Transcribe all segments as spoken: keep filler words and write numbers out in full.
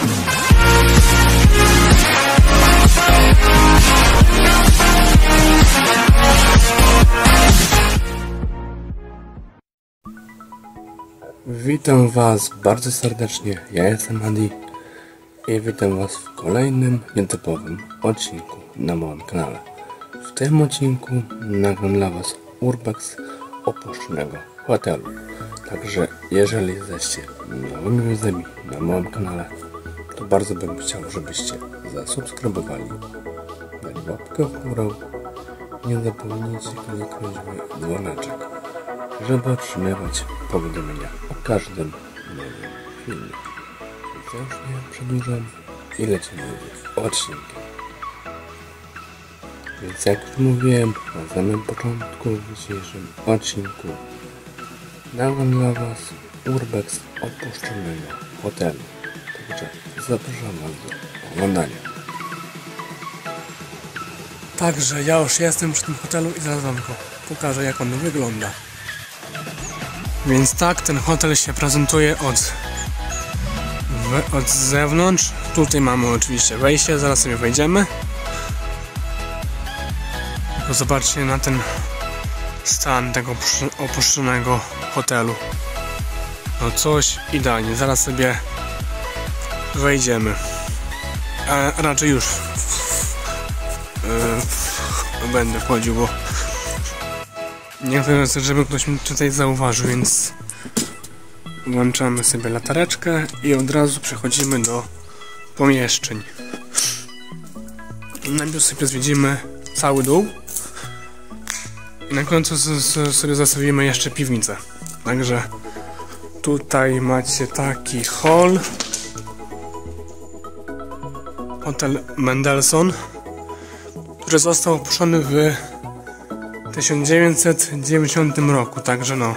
Witam Was bardzo serdecznie, ja jestem Adi i witam Was w kolejnym nietypowym odcinku na moim kanale. W tym odcinku nagram dla Was urbex opuszczonego hotelu. Także jeżeli jesteście nowymi widzami na moim kanale, to bardzo bym chciał, żebyście zasubskrybowali, dali łapkę w górę. Nie zapomnijcie kliknąć w dzwoneczek, żeby otrzymywać powiadomienia o każdym nowym filmie. Więc ja już nie przedłużam i lecimy z odcinkiem. Więc jak już mówiłem na samym początku w dzisiejszym odcinku, nagram dla Was urbex opuszczonego hotelu. Także zapraszam Was do oglądania. Także ja już jestem przy tym hotelu i zaraz Wam go pokażę, jak on wygląda. Więc tak, ten hotel się prezentuje od, w, od zewnątrz. Tutaj mamy oczywiście wejście, zaraz sobie wejdziemy. Tylko zobaczcie na ten stan tego opuszczonego hotelu. No coś idealnie, zaraz sobie wejdziemy. A raczej już yy, będę wchodził, bo nie chcę, żeby ktoś mnie tutaj zauważył, więc włączamy sobie latareczkę i od razu przechodzimy do pomieszczeń. Najpierw sobie zwiedzimy cały dół i na końcu sobie zastawimy jeszcze piwnicę. Także tutaj macie taki hall, hotel Mendelssohn, który został opuszczony w tysiąc dziewięćset dziewięćdziesiątym roku, także no.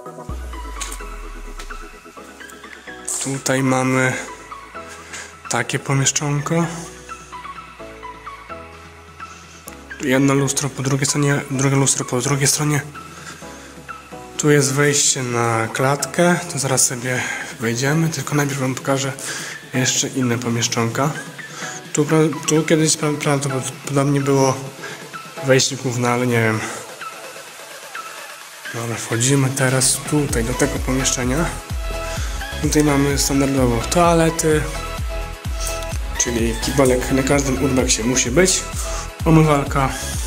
Tutaj mamy takie pomieszczonko. Jedno lustro po drugiej stronie, drugie lustro po drugiej stronie. Tu jest wejście na klatkę, to zaraz sobie wejdziemy, tylko najpierw Wam pokażę jeszcze inne pomieszczonka. Tu, tu kiedyś prawdopodobnie było wejście główne, ale nie wiem. Dobra, wchodzimy teraz tutaj do tego pomieszczenia. Tutaj mamy standardowo toalety, czyli kibelek na każdym urbexie musi być, umywalka.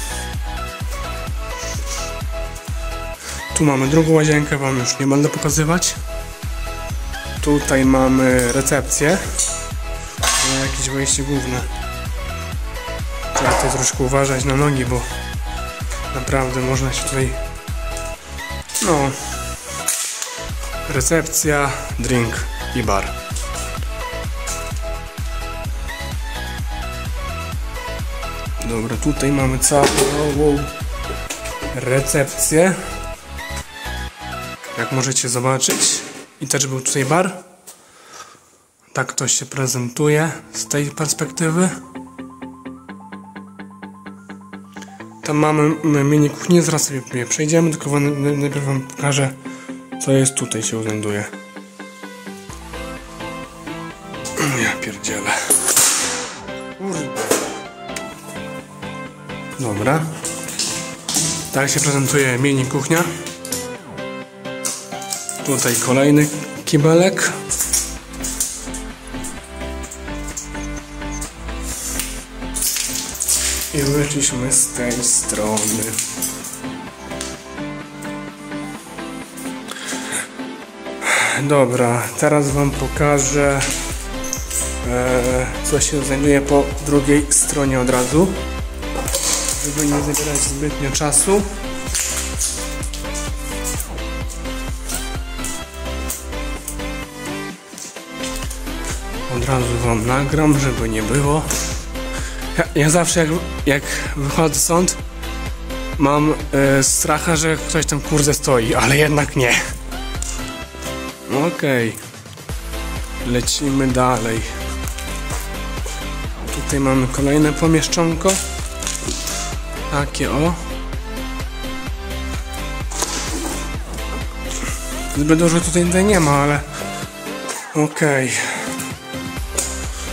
Tu mamy drugą łazienkę, Wam już nie będę pokazywać. Tutaj mamy recepcję, jakieś wejście główne. Trzeba tutaj troszkę uważać na nogi, bo naprawdę można się tutaj... No, recepcja, drink i bar. Dobra, tutaj mamy całą recepcję, jak możecie zobaczyć. I też był tutaj bar. Tak to się prezentuje z tej perspektywy. Tam mamy mini kuchnię, zaraz sobie przejdziemy, tylko najpierw Wam pokażę, co jest tutaj się znajduje. Ja pierdzielę. Dobra. Tak się prezentuje mini kuchnia. Tutaj kolejny kibelek. I wyszliśmy z tej strony. Dobra, teraz Wam pokażę, e, co się znajduje po drugiej stronie od razu, żeby nie zabierać zbytnio czasu. Od razu Wam nagram, żeby nie było. Ja, ja zawsze jak, jak wychodzę stąd, mam e, stracha, że ktoś tam kurde stoi, ale jednak nie. Okej, okay. Lecimy dalej. Tutaj mamy kolejne pomieszczonko. Takie o. Zbyt dużo tutaj nie ma, ale okej. Okay.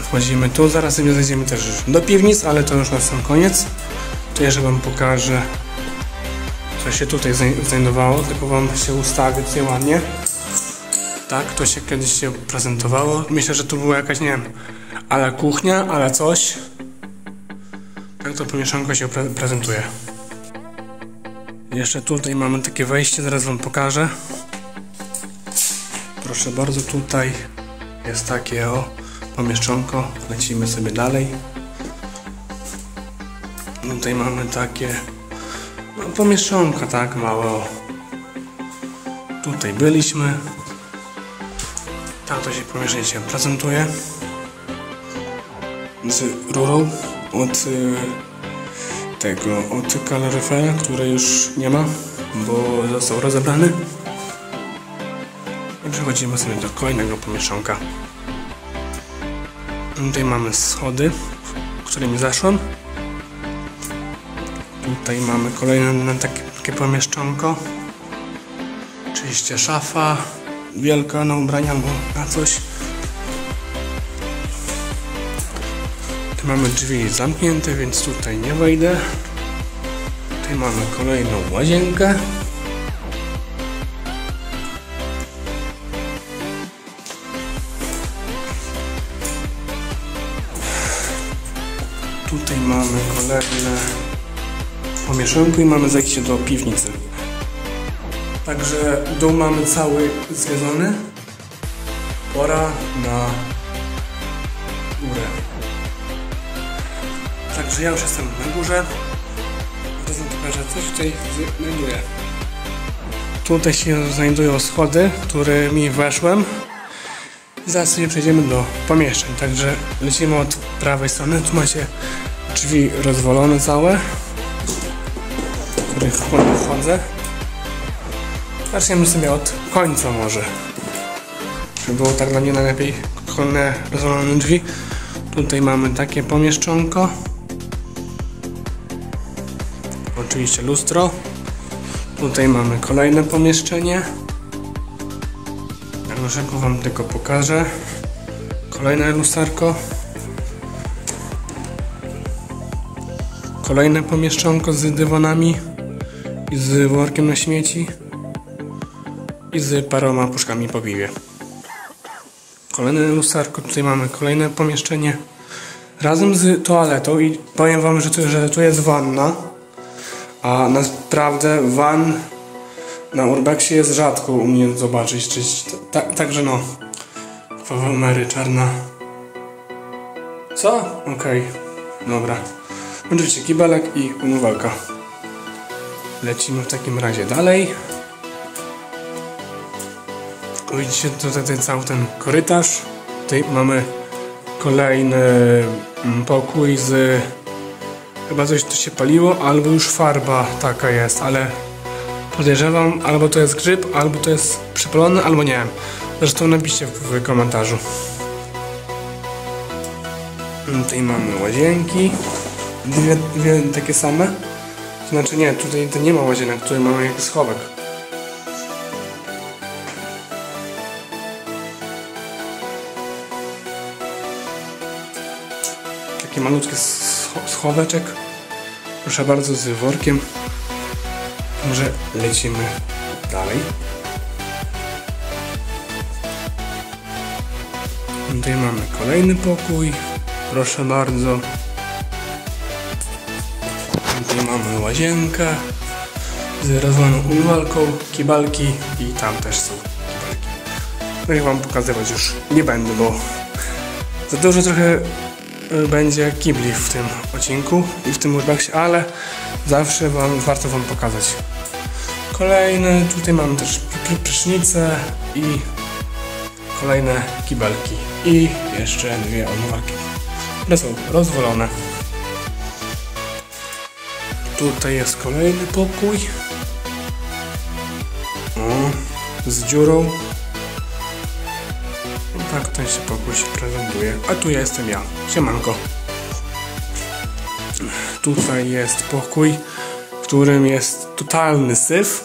Wchodzimy tu, zaraz sobie zejdziemy też do piwnic, ale to już na sam koniec. To jeszcze wam pokażę, co się tutaj znajdowało, tylko wam się ustawię tutaj ładnie. Tak, to się kiedyś się prezentowało. Myślę, że tu była jakaś, nie wiem, ale kuchnia, ale coś. Tak to pomieszanko się pre prezentuje. Jeszcze tutaj mamy takie wejście, zaraz wam pokażę. Proszę bardzo, tutaj jest takie o pomieszczonko. Lecimy sobie dalej. Tutaj mamy takie no, pomieszczonko, tak, małe. O. Tutaj byliśmy. Tak to się pomieszczenie się prezentuje. Z rurą od y, tego, od kaloryfera, który już nie ma, bo został rozebrany. I przechodzimy sobie do kolejnego pomieszczonka. Tutaj mamy schody, którymi zeszłem. Tutaj mamy kolejne takie, takie pomieszczonko. Oczywiście szafa wielka na ubrania albo na coś. Tu mamy drzwi zamknięte, więc tutaj nie wejdę. Tutaj mamy kolejną łazienkę. Tutaj mamy kolejne pomieszczonko i mamy zejście do piwnicy. Także dół mamy cały zwiedzony. Pora na górę. Także ja już jestem na górze. Teraz wam pokażę, coś tutaj znajduje. Tutaj się znajdują schody, którymi weszłem. I zaraz sobie przejdziemy do pomieszczeń. Także lecimy od prawej strony. Tu macie drzwi rozwalone całe, w których wchodzę. Zaczniemy sobie od końca może. Żeby było tak dla mnie najlepiej kolejne rozwalone drzwi. Tutaj mamy takie pomieszczonko. Oczywiście lustro. Tutaj mamy kolejne pomieszczenie. Jak na szybko wam tylko pokażę. Kolejne lusterko. Kolejne pomieszczonko z dywanami i z workiem na śmieci i z paroma puszkami po piwie. Kolejne lusterko, tutaj mamy kolejne pomieszczenie razem z toaletą i powiem wam, że tu, że tu jest wanna, a naprawdę wann na urbexie jest rzadko u mnie zobaczyć, czy, ta, także no Mary czarna. Co? Okej, okay. Dobra. Oczywiście kibelek i umywalka. Lecimy w takim razie dalej. Widzicie tutaj ten cały ten korytarz. Tutaj mamy kolejny pokój z... Chyba coś tu się paliło, albo już farba taka jest, ale podejrzewam, albo to jest grzyb, albo to jest przypalone, albo nie wiem. Zresztą napiszcie w komentarzu. Tutaj mamy łazienki. Dwie, dwie takie same. Znaczy nie, tutaj to nie ma łazienek, tutaj mamy jakiś schowek. Taki malutki schoweczek. Proszę bardzo, z workiem. Może lecimy dalej. Tutaj mamy kolejny pokój. Proszę bardzo. Tutaj mamy łazienkę z rozwaloną umywalką, kibalki i tam też są kibalki. No i wam pokazywać już nie będę, bo za dużo trochę będzie kibli w tym odcinku i w tym urbexie, ale zawsze wam, warto wam pokazać. Kolejne, tutaj mamy też prysznice i kolejne kibelki i jeszcze dwie umywalki, które są rozwalone. Tutaj jest kolejny pokój. O, z dziurą. Tak ten się pokój się prezentuje. A tu ja jestem ja. Siemanko. Tutaj jest pokój, w którym jest totalny syf.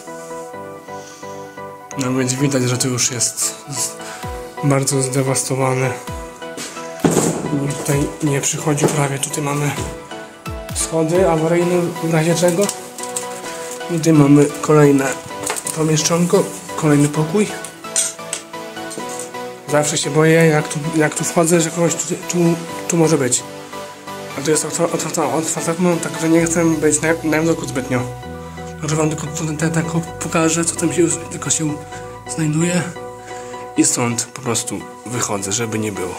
Nawet widać, że to już jest bardzo zdewastowany. nikt tutaj nie przychodził prawie. Tutaj mamy schody awaryjne w razie czego. Tutaj mamy kolejne pomieszczonko, kolejny pokój. Zawsze się boję, jak tu, jak tu wchodzę, że kogoś tu, tu, tu może być. A tu jest otwarta okno, także nie chcę być na, na widoku zbytnio. Może wam tylko tutaj tak pokażę, co tam się tylko się znajduje. I stąd po prostu wychodzę, żeby nie było.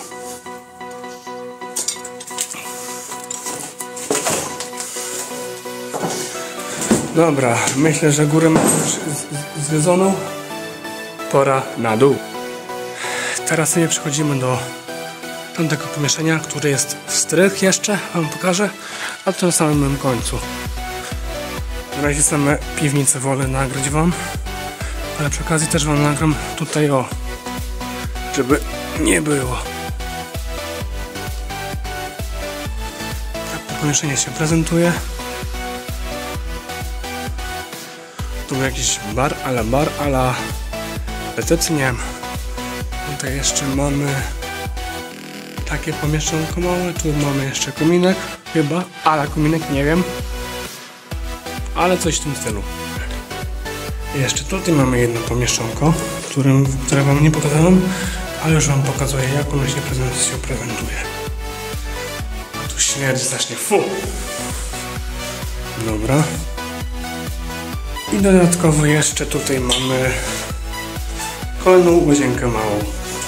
Dobra, myślę, że górę mam już zwiedzoną. Pora na dół. Teraz sobie przechodzimy do tamtego pomieszczenia, które jest w strych jeszcze, wam pokażę, a to na samym końcu. Na razie same piwnice wolę nagrać wam, ale przy okazji też wam nagram tutaj o, żeby nie było. Tak to pomieszczenie się prezentuje. Tu jakiś bar, ala bar, ala recepcji, nie wiem. Tutaj jeszcze mamy takie pomieszczonko małe, tu mamy jeszcze kominek, chyba, ale kominek, nie wiem, ale coś w tym stylu. I jeszcze tutaj mamy jedno pomieszczonko, którym, które wam nie pokazałem, ale już wam pokazuję, jak ono się, prezent, się prezentuje. A tu śmierdzi strasznie, fu! Dobra. I dodatkowo jeszcze tutaj mamy kolejną łazienkę małą.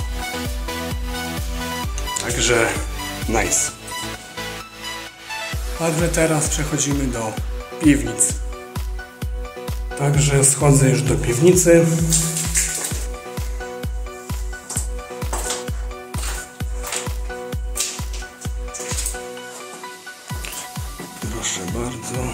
Także nice. Także teraz przechodzimy do piwnic. Także schodzę już do piwnicy. Proszę bardzo.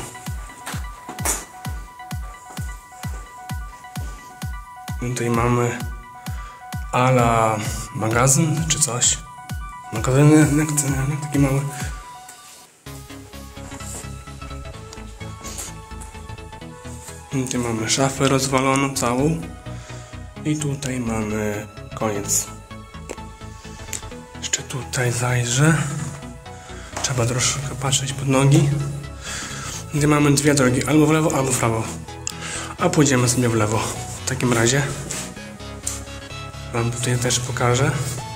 Tutaj mamy ala magazyn czy coś. Magazynek taki mały. Tutaj mamy szafę rozwaloną całą. I tutaj mamy koniec. Jeszcze tutaj zajrzę. Trzeba troszkę patrzeć pod nogi. Tutaj mamy dwie drogi, albo w lewo, albo w prawo. A pójdziemy sobie w lewo. W takim razie wam tutaj też pokażę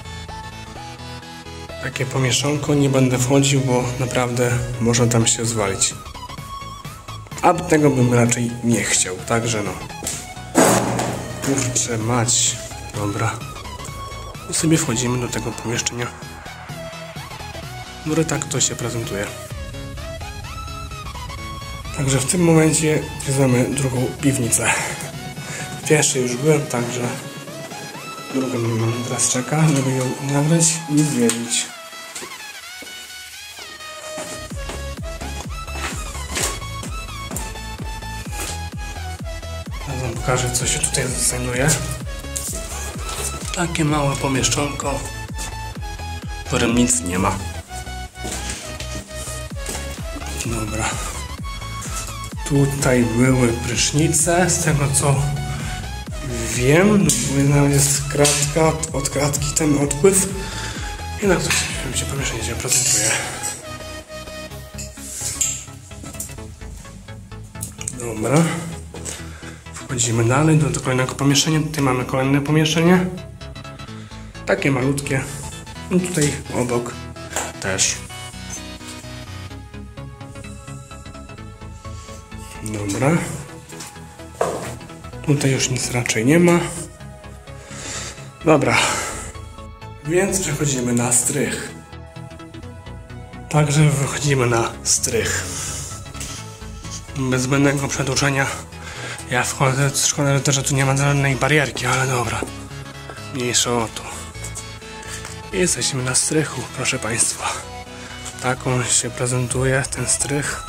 takie pomieszczonko. Nie będę wchodził, bo naprawdę można tam się zwalić. A tego bym raczej nie chciał, także no. Kurczę mać. Dobra. I sobie wchodzimy do tego pomieszczenia. Dobra, tak to się prezentuje. Także w tym momencie zwiedzamy drugą piwnicę. W pierwszej już byłem, także drugą mnie teraz czeka, żeby ją nagrać i zwiedzić. Teraz wam pokażę, co się tutaj znajduje. Takie małe pomieszczonko, w którym nic nie ma. Dobra. Tutaj były prysznice, z tego co wiem, nawet jest kratka, od kratki ten odpływ i na to się pomieszczenie się prezentuje. Dobra. Wchodzimy dalej do, do kolejnego pomieszczenia. Tutaj mamy kolejne pomieszczenie. Takie malutkie. I tutaj obok też. Dobra. Tutaj już nic raczej nie ma. Dobra. Więc przechodzimy na strych. Także wychodzimy na strych. Bez zbędnego przedłużenia ja wchodzę. Szkoda, że tu nie ma żadnej barierki, ale dobra. Mniejsza o to. I jesteśmy na strychu, proszę Państwa. Tak on się prezentuje, ten strych.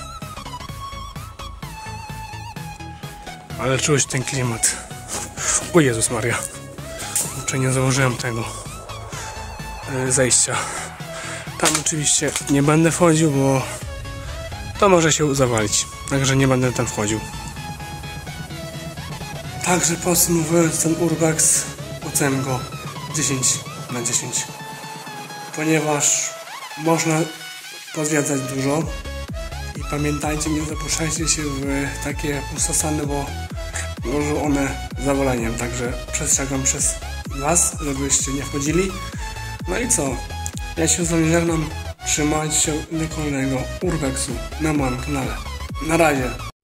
Ale czuć ten klimat. O Jezus Maria. Jeszcze nie założyłem tego yy, zejścia. Tam oczywiście nie będę wchodził, bo to może się zawalić. Także nie będę tam wchodził. Także podsumowując ten urbex, oceniam go dziesięć na dziesięć. Ponieważ można pozwiedzać dużo. I pamiętajcie, nie zapuszczajcie się w takie pustosany, bo może one zawoleniem. Także przestrzegam przez was, żebyście nie wchodzili. No i co? Ja się z wami żegnam. Trzymajcie się do kolejnego urbexu na moim kanale. Na razie.